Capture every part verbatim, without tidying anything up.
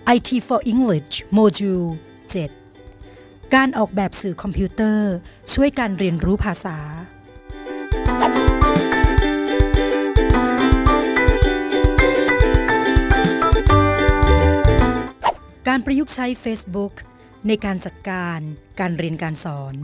ไอ ที for English โมดูล เจ็ด การออกแบบสื่อคอมพิวเตอร์ช่วยการเรียนรู้ภาษาการประยุกต์ใช้ Facebook ในการจัดการการเรียนการสอน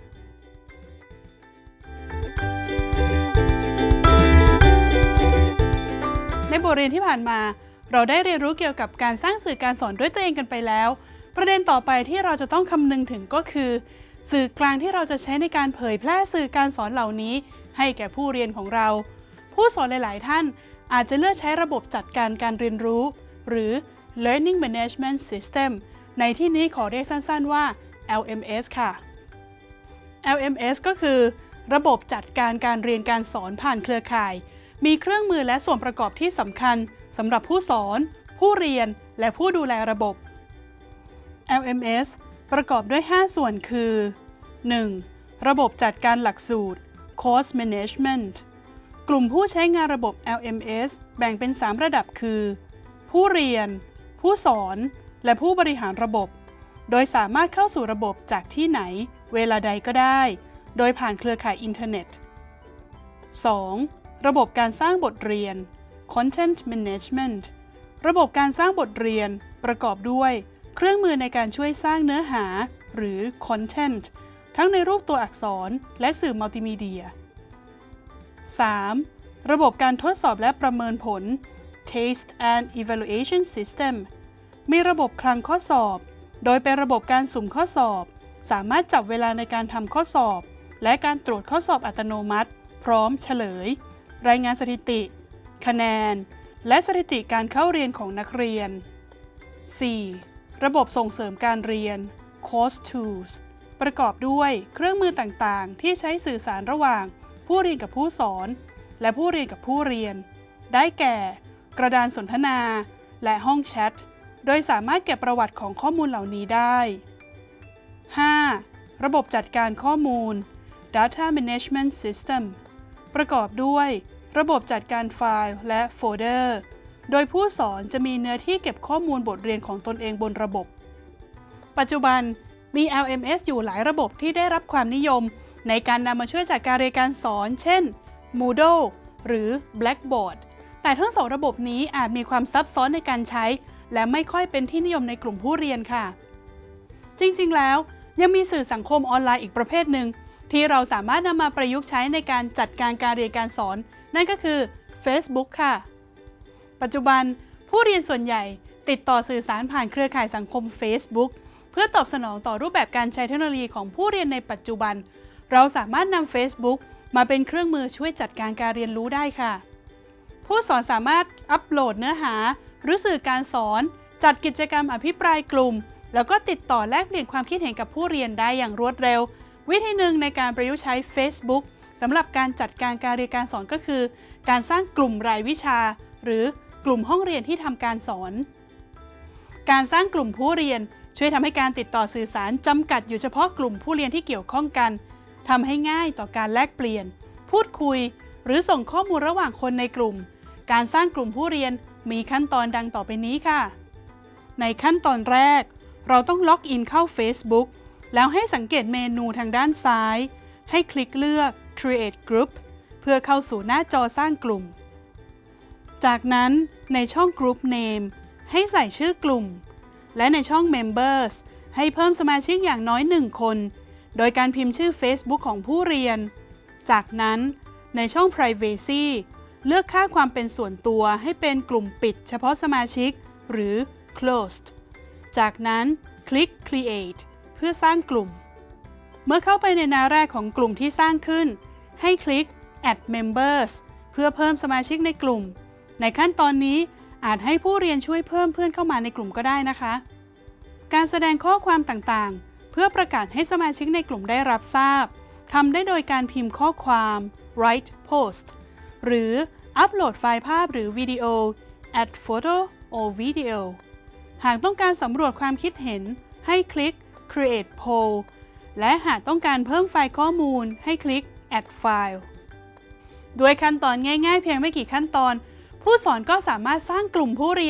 ในบทเรียนที่ผ่านมาเราได้เรียนรู้เกี่ยวกับการสร้างสื่อการสอนด้วยตัวเองกันไปแล้วประเด็นต่อไปที่เราจะต้องคำนึงถึงก็คือสื่อกลางที่เราจะใช้ในการเผยแพร่สื่อการสอนเหล่านี้ให้แก่ผู้เรียนของเราผู้สอนหลายๆท่านอาจจะเลือกใช้ระบบจัดการการเรียนรู้หรือ Learning Management System ในที่นี้ขอเรียกสั้นๆว่า แอล เอ็ม เอส ค่ะ แอล เอ็ม เอส ก็คือระบบจัดการการเรียนการสอนผ่านเครือข่ายมีเครื่องมือและส่วนประกอบที่สำคัญสำหรับผู้สอนผู้เรียนและผู้ดูแลระบบ แอล เอ็ม เอส ประกอบด้วยห้าส่วนคือ หนึ่ง. ระบบจัดการหลักสูตร Course Management กลุ่มผู้ใช้งานระบบ แอล เอ็ม เอส แบ่งเป็นสามระดับคือผู้เรียนผู้สอนและผู้บริหารระบบโดยสามารถเข้าสู่ระบบจากที่ไหนเวลาใดก็ได้โดยผ่านเครือข่ายอินเทอร์เน็ต สอง. ระบบการสร้างบทเรียน Content Management ระบบการสร้างบทเรียนประกอบด้วยเครื่องมือในการช่วยสร้างเนื้อหาหรือ Content ทั้งในรูปตัวอักษรและสื่อมัลติมีเดีย สาม. ระบบการทดสอบและประเมินผล Test and Evaluation System มีระบบคลังข้อสอบโดยเป็นระบบการสุ่มข้อสอบสามารถจับเวลาในการทำข้อสอบและการตรวจข้อสอบอัตโนมัติพร้อมเฉลยรายงานสถิติคะแนนและสถิติการเข้าเรียนของนักเรียน สี่. ระบบส่งเสริมการเรียน Course Tools ประกอบด้วยเครื่องมือต่างๆที่ใช้สื่อสารระหว่างผู้เรียนกับผู้สอนและผู้เรียนกับผู้เรียนได้แก่กระดานสนทนาและห้องแชทโดยสามารถเก็บประวัติของข้อมูลเหล่านี้ได้ ห้า. ระบบจัดการข้อมูล Data Management System ประกอบด้วยระบบจัดการไฟล์และโฟลเดอร์โดยผู้สอนจะมีเนื้อที่เก็บข้อมูลบทเรียนของตนเองบนระบบปัจจุบันมี แอล เอ็ม เอส อยู่หลายระบบที่ได้รับความนิยมในการนำมาช่วยจัดการเรียนการสอนเช่น Moodle หรือ Blackboard แต่ทั้งสองระบบนี้อาจมีความซับซ้อนในการใช้และไม่ค่อยเป็นที่นิยมในกลุ่มผู้เรียนค่ะจริงๆแล้วยังมีสื่อสังคมออนไลน์อีกประเภทหนึ่งที่เราสามารถนำมาประยุกต์ใช้ในการจัดการการเรียนการสอนนั่นก็คือ Facebook ค่ะปัจจุบันผู้เรียนส่วนใหญ่ติดต่อสื่อสารผ่านเครือข่ายสังคม Facebook เพื่อตอบสนองต่อรูปแบบการใช้เทคโนโลยีของผู้เรียนในปัจจุบันเราสามารถนำ Facebook มาเป็นเครื่องมือช่วยจัดการการเรียนรู้ได้ค่ะผู้สอนสามารถอัปโหลดเนื้อหาหรือสื่อการสอนจัดกิจกรรมอภิปรายกลุ่มแล้วก็ติดต่อแลกเปลี่ยนความคิดเห็นกับผู้เรียนได้อย่างรวดเร็ววิธีหนึ่งในการประยุกต์ใช้ Facebook สำหรับการจัดการการเรียนการสอนก็คือการสร้างกลุ่มรายวิชาหรือกลุ่มห้องเรียนที่ทำการสอนการสร้างกลุ่มผู้เรียนช่วยทำให้การติดต่อสื่อสารจำกัดอยู่เฉพาะกลุ่มผู้เรียนที่เกี่ยวข้องกันทำให้ง่ายต่อการแลกเปลี่ยนพูดคุยหรือส่งข้อมูลระหว่างคนในกลุ่มการสร้างกลุ่มผู้เรียนมีขั้นตอนดังต่อไปนี้ค่ะในขั้นตอนแรกเราต้องล็อกอินเข้า Facebook แล้วให้สังเกตเมนูทางด้านซ้ายให้คลิกเลือก Create Group เพื่อเข้าสู่หน้าจอสร้างกลุ่มจากนั้นในช่อง Group Name ให้ใส่ชื่อกลุ่มและในช่อง Members ให้เพิ่มสมาชิกอย่างน้อยหนึ่งคนโดยการพิมพ์ชื่อ Facebook ของผู้เรียนจากนั้นในช่อง Privacy เลือกค่าความเป็นส่วนตัวให้เป็นกลุ่มปิดเฉพาะสมาชิกหรือ Closed จากนั้นคลิก Create เพื่อสร้างกลุ่มเมื่อเข้าไปในหน้าแรกของกลุ่มที่สร้างขึ้นให้คลิก Add Members เพื่อเพิ่มสมาชิกในกลุ่มในขั้นตอนนี้อาจให้ผู้เรียนช่วยเพิ่มเพื่อนเข้ามาในกลุ่มก็ได้นะคะการแสดงข้อความต่างๆเพื่อประกาศให้สมาชิกในกลุ่มได้รับทราบทำได้โดยการพิมพ์ข้อความ Write Post หรืออัปโหลดไฟล์ภาพหรือวิดีโอ Add Photo or Video หากต้องการสำรวจความคิดเห็นให้คลิก Create Poll และหากต้องการเพิ่มไฟล์ข้อมูลให้คลิก Add File ด้วยขั้นตอนง่ายๆเพียงไม่กี่ขั้นตอนผู้สอนก็สามารถสร้างกลุ่มผู้เรียน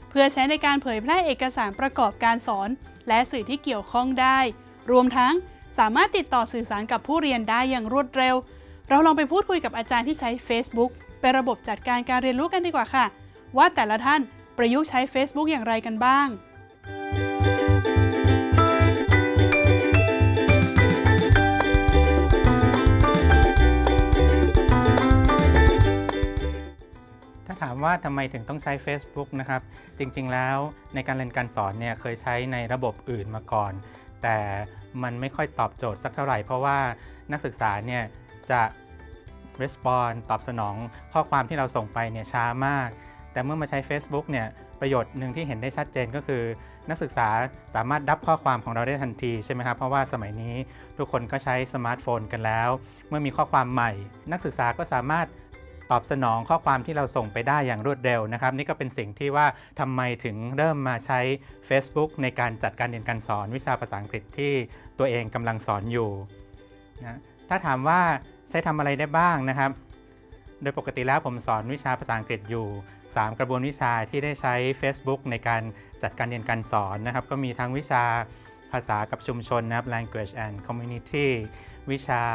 เพื่อใช้ในการเผยแพร่เอกสารประกอบการสอนและสื่อที่เกี่ยวข้องได้รวมทั้งสามารถติดต่อสื่อสารกับผู้เรียนได้อย่างรวดเร็วเราลองไปพูดคุยกับอาจารย์ที่ใช้ Facebook เป็นระบบจัดการการเรียนรู้กันดีกว่าค่ะว่าแต่ละท่านประยุกต์ใช้ Facebook อย่างไรกันบ้างถ้าถามว่าทำไมถึงต้องใช้ Facebook นะครับจริงๆแล้วในการเรียนการสอนเนี่ยเคยใช้ในระบบอื่นมาก่อนแต่มันไม่ค่อยตอบโจทย์สักเท่าไหร่เพราะว่านักศึกษาเนี่ยจะ respond ตอบสนองข้อความที่เราส่งไปเนี่ยช้ามากแต่เมื่อมาใช้ Facebook เนี่ยประโยชน์หนึ่งที่เห็นได้ชัดเจนก็คือนักศึกษาสามารถรับข้อความของเราได้ทันทีใช่ไหมครับเพราะว่าสมัยนี้ทุกคนก็ใช้สมาร์ทโฟนกันแล้วเมื่อมีข้อความใหม่นักศึกษาก็สามารถตอบสนองข้อความที่เราส่งไปได้อย่างรวดเร็วนะครับนี่ก็เป็นสิ่งที่ว่าทำไมถึงเริ่มมาใช้ Facebook ในการจัดการเรียนการสอนวิชาภาษาอังกฤษที่ตัวเองกำลังสอนอยู่นะถ้าถามว่าใช้ทำอะไรได้บ้างนะครับโดยปกติแล้วผมสอนวิชาภาษาอังกฤษอยู่สามกระบวนวิชาที่ได้ใช้ Facebook ในการจัดการเรียนการสอนนะครับก็มีทั้งวิชาภาษากับชุมชนนะครับ language and community วิชา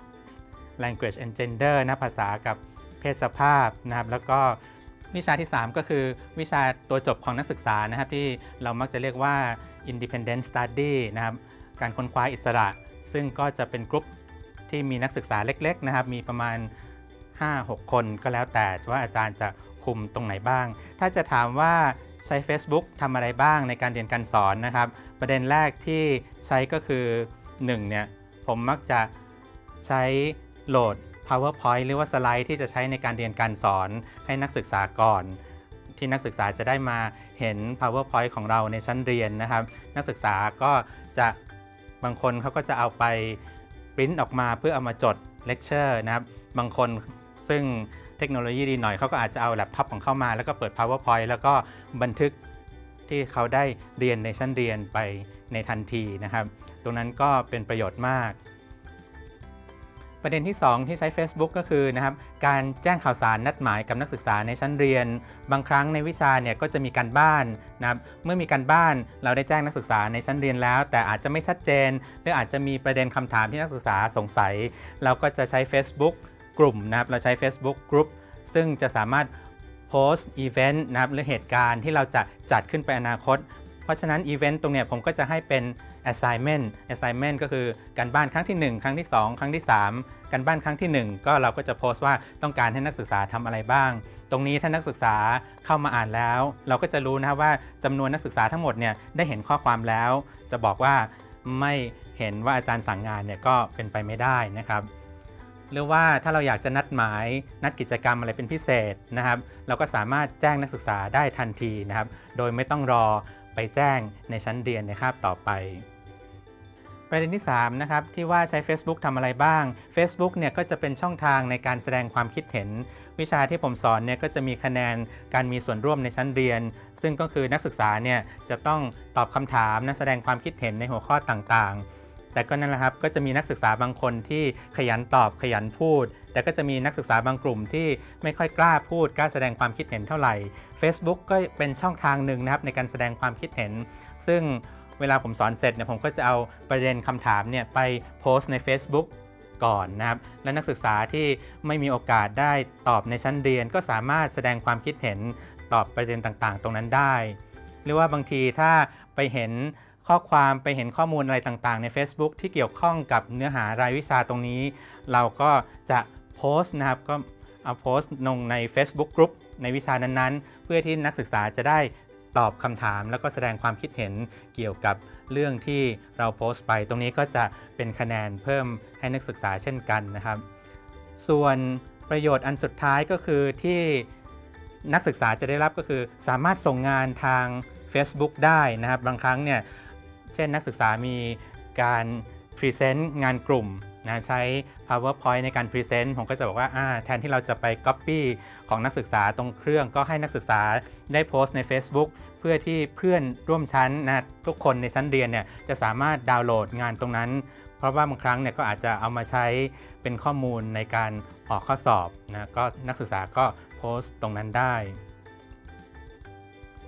language and gender นะภาษากับเพศสภาพนะครับแล้วก็วิชาที่สามก็คือวิชาตัวจบของนักศึกษานะครับที่เรามักจะเรียกว่า independent study นะครับการค้นคว้าอิสระซึ่งก็จะเป็นกลุ่มที่มีนักศึกษาเล็กๆนะครับมีประมาณ ห้าหก คนก็แล้วแต่ว่าอาจารย์จะคุมตรงไหนบ้างถ้าจะถามว่าใช้ Facebook ทำอะไรบ้างในการเรียนการสอนนะครับประเด็นแรกที่ใช้ก็คือหนึ่งเนี่ยผมมักจะใช้โหลดPowerPoint หรือว่าสไลด์ที่จะใช้ในการเรียนการสอนให้นักศึกษาก่อนที่นักศึกษาจะได้มาเห็น PowerPoint ของเราในชั้นเรียนนะครับนักศึกษาก็จะบางคนเขาก็จะเอาไปปริ้นออกมาเพื่อเอามาจดเลคเชอร์นะครับบางคนซึ่งเทคโนโลยีดีหน่อยเขาก็อาจจะเอาแล็ปท็อปของเข้ามาแล้วก็เปิด PowerPoint แล้วก็บันทึกที่เขาได้เรียนในชั้นเรียนไปในทันทีนะครับตรงนั้นก็เป็นประโยชน์มากประเด็นที่สองที่ใช้ Facebook ก็คือนะครับการแจ้งข่าวสารนัดหมายกับนักศึกษาในชั้นเรียนบางครั้งในวิชาเนี่ยก็จะมีการบ้านนะครับเมื่อมีการบ้านเราได้แจ้งนักศึกษาในชั้นเรียนแล้วแต่อาจจะไม่ชัดเจนหรืออาจจะมีประเด็นคำถามที่นักศึกษาสงสัยเราก็จะใช้ Facebook กลุ่มนะครับเราใช้ Facebook Group ซึ่งจะสามารถโพสต์อีเวนต์นะครับหรือเหตุการณ์ที่เราจะจัดขึ้นไปอนาคตเพราะฉะนั้นอีเวนต์ตรงเนี้ยผมก็จะให้เป็น assignment assignment ก็คือการบ้านครั้งที่หนึ่งครั้งที่สองครั้งที่สามการบ้านครั้งที่หนึ่งก็เราก็จะโพสต์ว่าต้องการให้นักศึกษาทำอะไรบ้างตรงนี้ถ้านักศึกษาเข้ามาอ่านแล้วเราก็จะรู้นะครับว่าจำนวนนักศึกษาทั้งหมดเนี่ยได้เห็นข้อความแล้วจะบอกว่าไม่เห็นว่าอาจารย์สั่งงานเนี่ยก็เป็นไปไม่ได้นะครับหรือว่าถ้าเราอยากจะนัดหมายนัดกิจกรรมอะไรเป็นพิเศษนะครับเราก็สามารถแจ้งนักศึกษาได้ทันทีนะครับโดยไม่ต้องรอไปแจ้งในชั้นเรียนในคาบต่อไปประเด็นที่สามนะครับที่ว่าใช้ Facebook ทำอะไรบ้าง Facebook เนี่ยก็จะเป็นช่องทางในการแสดงความคิดเห็นวิชาที่ผมสอนเนี่ยก็จะมีคะแนนการมีส่วนร่วมในชั้นเรียนซึ่งก็คือนักศึกษาเนี่ยจะต้องตอบคำถามนะแสดงความคิดเห็นในหัวข้อต่างๆแต่ก็นั่นแหละครับก็จะมีนักศึกษาบางคนที่ขยันตอบขยันพูดแต่ก็จะมีนักศึกษาบางกลุ่มที่ไม่ค่อยกล้าพูดกล้าแสดงความคิดเห็นเท่าไหร่ Facebook ก็เป็นช่องทางหนึ่งนะครับในการแสดงความคิดเห็นซึ่งเวลาผมสอนเสร็จเนี่ยผมก็จะเอาประเด็นคำถามเนี่ยไปโพสต์ใน Facebook ก่อนนะครับและนักศึกษาที่ไม่มีโอกาสได้ตอบในชั้นเรียนก็สามารถแสดงความคิดเห็นตอบประเด็นต่างๆตรงนั้นได้หรือว่าบางทีถ้าไปเห็นข้อความไปเห็นข้อมูลอะไรต่างๆใน Facebook ที่เกี่ยวข้องกับเนื้อหารายวิชาตรงนี้เราก็จะโพสต์นะครับก็เอาโพสต์ลงใน Facebook Group ในวิชานั้นๆเพื่อที่นักศึกษาจะได้ตอบคำถามแล้วก็แสดงความคิดเห็นเกี่ยวกับเรื่องที่เราโพสต์ไปตรงนี้ก็จะเป็นคะแนนเพิ่มให้นักศึกษาเช่นกันนะครับส่วนประโยชน์อันสุดท้ายก็คือที่นักศึกษาจะได้รับก็คือสามารถส่งงานทาง Facebook ได้นะครับบางครั้งเนี่ยเช่นนักศึกษามีการพรีเซนต์งานกลุ่มนะใช้ PowerPoint ในการพรีเซนต์ผมก็จะบอกว่าแทนที่เราจะไป Copy ของนักศึกษาตรงเครื่องก็ให้นักศึกษาได้โพสต์ใน Facebook เพื่อที่เพื่อนร่วมชั้นนะทุกคนในชั้นเรียนเนี่ยจะสามารถดาวน์โหลดงานตรงนั้นเพราะว่าบางครั้งเนี่ยก็อาจจะเอามาใช้เป็นข้อมูลในการออกข้อสอบนะก็นักศึกษาก็โพสต์ตรงนั้นได้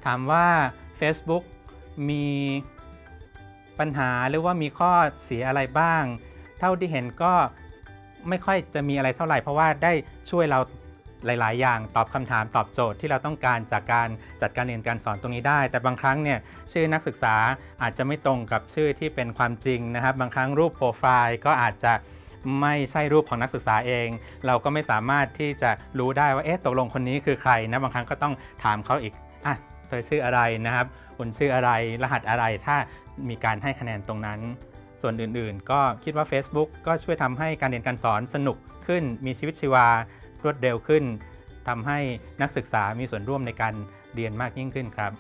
ถามว่า Facebook มีปัญหาหรือว่ามีข้อเสียอะไรบ้างเท่าที่เห็นก็ไม่ค่อยจะมีอะไรเท่าไหร่เพราะว่าได้ช่วยเราหลายๆอย่างตอบคำถามตอบโจทย์ที่เราต้องการจากการจัดการเรียนการสอนตรงนี้ได้แต่บางครั้งเนี่ยชื่อนักศึกษาอาจจะไม่ตรงกับชื่อที่เป็นความจริงนะครับบางครั้งรูปโปรไฟล์ก็อาจจะไม่ใช่รูปของนักศึกษาเองเราก็ไม่สามารถที่จะรู้ได้ว่าเอ๊ะตกลงคนนี้คือใครนะบางครั้งก็ต้องถามเขาอีกอ่ะเธอชื่ออะไรนะครับคุณชื่ออะไรรหัสอะไรถ้ามีการให้คะแนนตรงนั้นส่วนอื่นๆก็คิดว่า Facebook ก็ช่วยทำให้การเรียนการสอนสนุกขึ้นมีชีวิตชีวารวดเร็วขึ้นทำให้นักศึกษามีส่วนร่วมในการเรียนมากยิ่งขึ้นครับ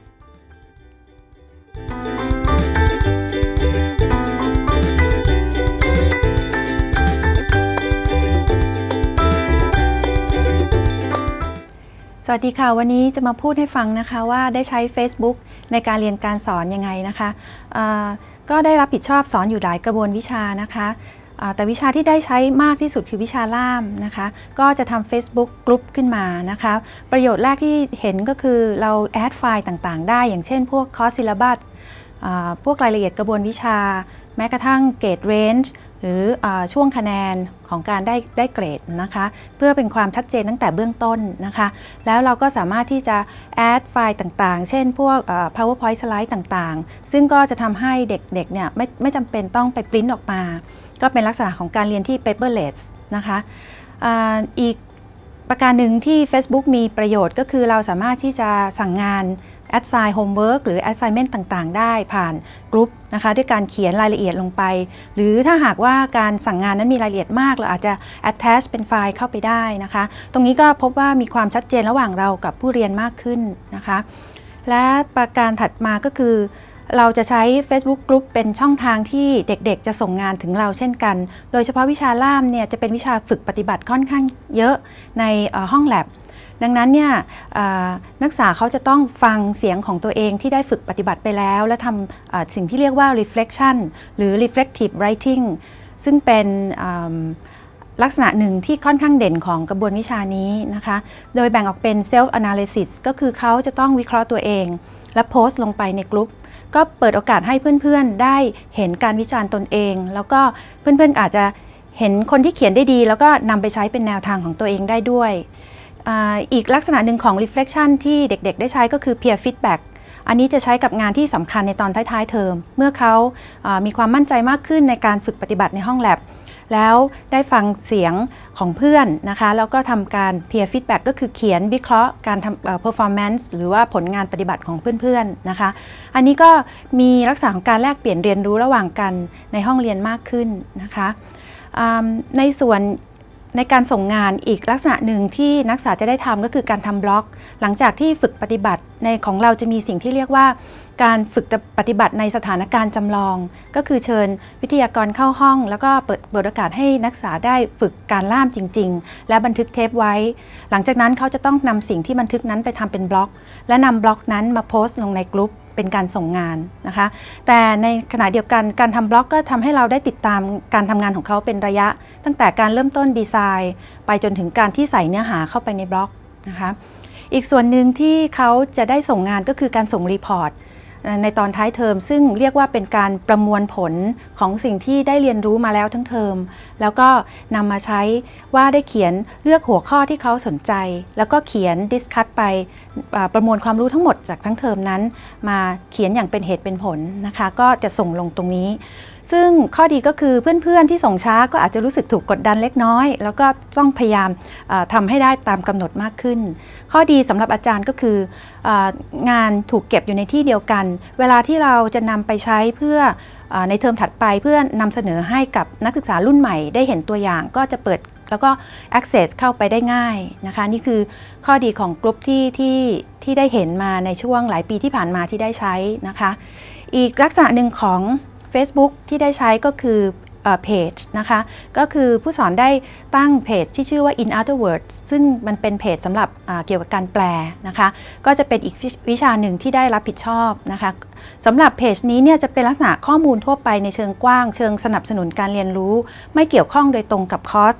สวัสดีค่ะวันนี้จะมาพูดให้ฟังนะคะว่าได้ใช้ Facebook ในการเรียนการสอนยังไงนะคะก็ได้รับผิดชอบสอนอยู่หลายกระบวนวิชานะคะแต่วิชาที่ได้ใช้มากที่สุดคือวิชาล่ามนะคะก็จะทำ Facebook กลุ่มขึ้นมานะคะประโยชน์แรกที่เห็นก็คือเราแอดไฟล์ต่างๆได้อย่างเช่นพวกคอร์สซิลลับัสพวกรายละเอียดกระบวนวิชาแม้กระทั่งเกรดเรนจ์หรืออช่วงคะแนนของการได้ได้เกรดนะคะเพื่อเป็นความชัดเจนตั้งแต่เบื้องต้นนะคะแล้วเราก็สามารถที่จะแอดไฟล์ต่างๆเช่นพวก PowerPoint สไลด์ต่างๆซึ่งก็จะทำให้เด็กๆเนี่ยไม่ไม่จำเป็นต้องไปปริ้นออกมาก็เป็นลักษณะของการเรียนที่ paperless นะคะอีกประการหนึ่งที่ Facebook มีประโยชน์ก็คือเราสามารถที่จะสั่งงาน assign homework หรือ assignment ต่างๆได้ผ่านกลุ่มนะคะด้วยการเขียนรายละเอียดลงไปหรือถ้าหากว่าการสั่งงานนั้นมีรายละเอียดมากเราอาจจะ attach เป็นไฟล์เข้าไปได้นะคะตรงนี้ก็พบว่ามีความชัดเจนระหว่างเรากับผู้เรียนมากขึ้นนะคะและประการถัดมาก็คือเราจะใช้ Facebook Group เป็นช่องทางที่เด็กๆจะส่งงานถึงเราเช่นกันโดยเฉพาะวิชาล่ามเนี่ยจะเป็นวิชาฝึกปฏิบัติค่อนข้างเยอะในห้องแลบดังนั้นเนี่ยนักศึกษาเขาจะต้องฟังเสียงของตัวเองที่ได้ฝึกปฏิบัติไปแล้วและทำสิ่งที่เรียกว่า reflection หรือ reflective writing ซึ่งเป็นลักษณะหนึ่งที่ค่อนข้างเด่นของกระบวนวิชานี้นะคะโดยแบ่งออกเป็น self analysis ก็คือเขาจะต้องวิเคราะห์ตัวเองและโพสต์ลงไปในกลุ่มก็เปิดโอกาสให้เพื่อนๆได้เห็นการวิจารณ์ตนเองแล้วก็เพื่อนๆอาจจะเห็นคนที่เขียนได้ดีแล้วก็นำไปใช้เป็นแนวทางของตัวเองได้ด้วย อ, อีกลักษณะหนึ่งของ reflection ที่เด็กๆได้ใช้ก็คือ peer feedback อันนี้จะใช้กับงานที่สำคัญในตอนท้ายๆเทอมเมื่อเขามีความมั่นใจมากขึ้นในการฝึกปฏิบัติในห้องแลบแล้วได้ฟังเสียงของเพื่อนนะคะแล้วก็ทำการ peer feedback ก็คือเขียนวิเคราะห์การทำ performance หรือว่าผลงานปฏิบัติของเพื่อนๆนะคะอันนี้ก็มีลักษณะของการแลกเปลี่ยนเรียนรู้ระหว่างกันในห้องเรียนมากขึ้นนะคะในส่วนในการส่งงานอีกลักษณะหนึ่งที่นักศึกษาจะได้ทำก็คือการทำบล็อกหลังจากที่ฝึกปฏิบัติในของเราจะมีสิ่งที่เรียกว่าการฝึกปฏิบัติในสถานการณ์จำลองก็คือเชิญวิทยากรเข้าห้องแล้วก็เปิดเปิดโอกาสให้นักศึกษาได้ฝึกการล่ามจริงๆและบันทึกเทปไว้หลังจากนั้นเขาจะต้องนำสิ่งที่บันทึกนั้นไปทำเป็นบล็อกและนำบล็อกนั้นมาโพสต์ลงในกลุ่มเป็นการส่งงานนะคะแต่ในขณะเดียวกันการทำบล็อกก็ทำให้เราได้ติดตามการทำงานของเขาเป็นระยะตั้งแต่การเริ่มต้นดีไซน์ไปจนถึงการที่ใส่เนื้อหาเข้าไปในบล็อกนะคะอีกส่วนหนึ่งที่เขาจะได้ส่งงานก็คือการส่งรีพอร์ตในตอนท้ายเทอมซึ่งเรียกว่าเป็นการประมวลผลของสิ่งที่ได้เรียนรู้มาแล้วทั้งเทอมแล้วก็นำมาใช้ว่าได้เขียนเลือกหัวข้อที่เขาสนใจแล้วก็เขียนดิสคัสไปประมวลความรู้ทั้งหมดจากทั้งเทอมนั้นมาเขียนอย่างเป็นเหตุเป็นผลนะคะก็จะส่งลงตรงนี้ซึ่งข้อดีก็คือเพื่อนๆที่ส่งช้าก็อาจจะรู้สึกถูกกดดันเล็กน้อยแล้วก็ต้องพยายามทำให้ได้ตามกำหนดมากขึ้นข้อดีสำหรับอาจารย์ก็คืองานถูกเก็บอยู่ในที่เดียวกันเวลาที่เราจะนำไปใช้เพื่อในเทอมถัดไปเพื่อนำเสนอให้กับนักศึกษารุ่นใหม่ได้เห็นตัวอย่างก็จะเปิดแล้วก็ access เข้าไปได้ง่ายนะคะนี่คือข้อดีของกลุ่มที่ที่ที่ได้เห็นมาในช่วงหลายปีที่ผ่านมาที่ได้ใช้นะคะอีกลักษณะหนึ่งของ Facebook ที่ได้ใช้ก็คือเพจนะคะก็คือผู้สอนได้ตั้งเพจที่ชื่อว่า In Other Words ซึ่งมันเป็นเพจสำหรับเกี่ยวกับการแปลนะคะก็จะเป็นอีกวิชาหนึ่งที่ได้รับผิดชอบนะคะสำหรับเพจนี้เนี่ยจะเป็นลักษณะข้อมูลทั่วไปในเชิงกว้างเชิงสนับสนุนการเรียนรู้ไม่เกี่ยวข้องโดยตรงกับคอร์ส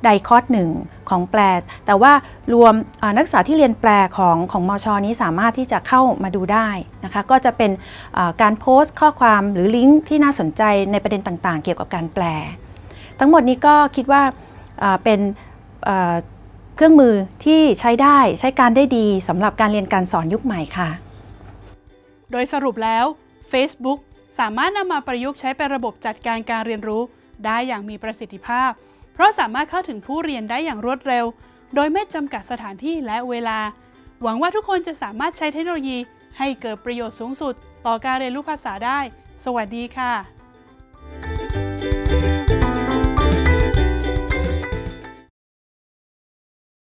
ใดคอร์สหนึ่งของแปลแต่ว่ารวมนักศึกษาที่เรียนแปลของของมช.นี้สามารถที่จะเข้ามาดูได้นะคะก็จะเป็นการโพสต์ข้อความหรือลิงก์ที่น่าสนใจในประเด็นต่างๆเกี่ยวกับการแปลทั้งหมดนี้ก็คิดว่าเป็นเครื่องมือที่ใช้ได้ใช้การได้ดีสำหรับการเรียนการสอนยุคใหม่ค่ะโดยสรุปแล้ว Facebook สามารถนำมาประยุกต์ใช้เป็นระบบจัดการการเรียนรู้ได้อย่างมีประสิทธิภาพเพราะสามารถเข้าถึงผู้เรียนได้อย่างรวดเร็วโดยไม่จำกัดสถานที่และเวลาหวังว่าทุกคนจะสามารถใช้เทคโนโลยีให้เกิดประโยชน์สูงสุดต่อการเรียนรู้ภาษาได้สวัสดีค่ะ